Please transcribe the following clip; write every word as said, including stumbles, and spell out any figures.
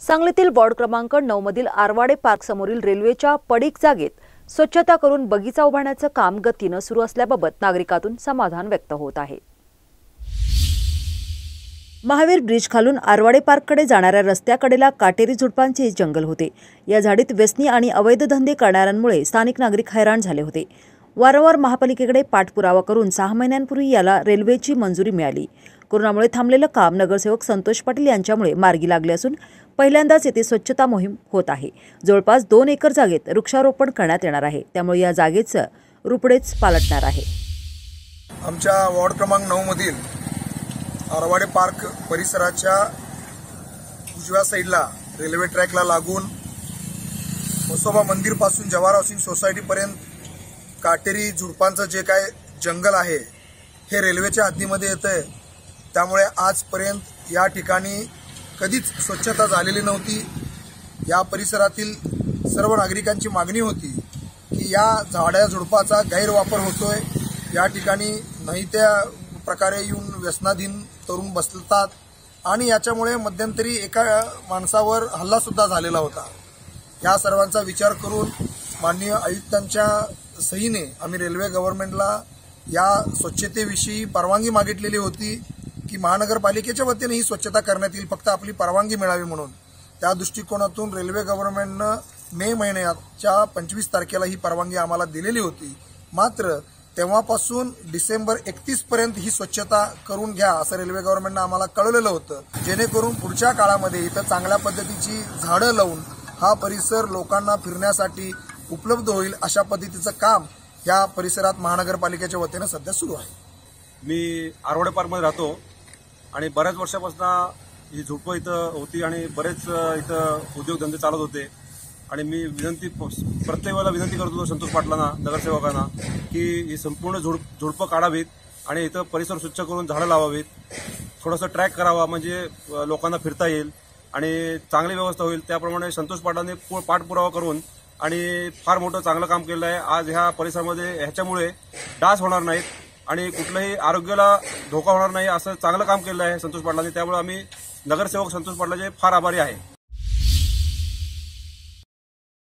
सांगलीतील वॉर्ड क्रमांक नऊ मधील आरवाडे पार्क समोरील रेल्वेच्या पडीक जागेत स्वच्छता करून बगीचा उभारण्याचं काम गतीनं सुरू असल्याबाबत नागरिकातून समाधान व्यक्त होत आहे। महावीर ब्रिज खालून आरवाडे पार्ककडे जाणाऱ्या रस्त्याकडेला काटेरी झुडपांचे जंगल होते। या झाडीत व्यसनी आणि अवैध धंदे करणाऱ्यांमुळे स्थानिक नागरिक हैराण झाले होते। वारंवार महापालिकेकडे पाठपुरावा करून सहा महिन्यांपूर्वी याला रेल्वेची मंजुरी मिळाली। कोरोनामुळे थांबलेलं काम नगरसेवक संतोष पाटील यांच्यामुळे मार्गी लागले असून पहिल्यांदाच येथे स्वच्छता मोहीम होत आहे। जवळपास दोन एकर जागेत वृक्षारोपण करण्यात येणार आहे, त्यामुळे या जागेचं रूपडेच पालटणार आहे। आमच्या वॉर्ड क्रमांक नऊ मधील आरवाडे पार्क परिसराच्या उजव्या साईडला रेल्वे ट्रॅकला लागून मसोबा मंदिर पासून जवाहर हाऊसिंग सोसायटी पर्यंत काटेरी झुडपांचं जे काय जंगल आहे हे रेल्वेच्या हद्दीमध्ये येतंय। त्यामुळे आजपर्यंत या ठिकाणी कधीच स्वच्छता झालेली नव्हती। या परिसरातील सर्व नागरिकांची मागणी होती की या झाडा झुडपाचा गैरवापर होतोय। या ठिकाणी नाही त्या प्रकारे येऊन व्यसनाधीन तरुण बसतात आणि याच्यामुळे मध्यंतरी एका माणसावर हल्ला सुद्धा झालेला होता। या सर्वांचा विचार करून माननीय आयुक्तांच्या सहीने आम्ही रेल्वे गव्हर्नमेंटला या स्वच्छतेविषयी परवानगी मागितलेली होती की महानगरपालिकेच्या वतीने ही स्वच्छता करण्यात येईल, फक्त आपली परवानगी मिळावी म्हणून। त्या दृष्टिकोनातून रेल्वे गव्हर्नमेंटनं मे महिन्याच्या पंचवीस तारखेला ही परवानगी आम्हाला दिलेली होती। मात्र तेव्हापासून डिसेंबर एकतीस पर्यंत ही स्वच्छता करून घ्या असं रेल्वे गव्हर्नमेंटनं आम्हाला कळवलेलं होतं, जेणेकरून पुढच्या काळामध्ये इथं चांगल्या पद्धतीची झाडं लावून हा परिसर लोकांना फिरण्यासाठी उपलब्ध होईल अशा पद्धतीचं काम या परिसरात महानगरपालिकेच्या वतीने सध्या सुरू आहे। मी आरवाडे पार्कमध्ये राहतो आणि बऱ्याच वर्षापासून ही झुडपं इथं होती आणि बरेच इथं उद्योगधंदे चालत होते आणि मी विनंती प्रत्येक वेळेला विनंती करत होतो संतोष पाटलांना, नगरसेवकांना, की ही संपूर्ण झुड झुडपं काढावीत आणि इथं परिसर स्वच्छ करून झाडं लावावीत, थोडंसं ट्रॅक करावा म्हणजे लोकांना फिरता येईल आणि चांगली व्यवस्था होईल। त्याप्रमाणे संतोष पाटलांनी पाठपुरावा करून आणि फार मोठं चांगलं काम केलं आहे। आज ह्या परिसरामध्ये ह्याच्यामुळे डास होणार नाहीत आणि कुठल्याही आरोग्याला धोका होणार नाही असं चांगलं काम केलं आहे संतोष पाटलांनी। त्यामुळे आम्ही नगरसेवक संतोष पाटलाचे फार आभारी आहे।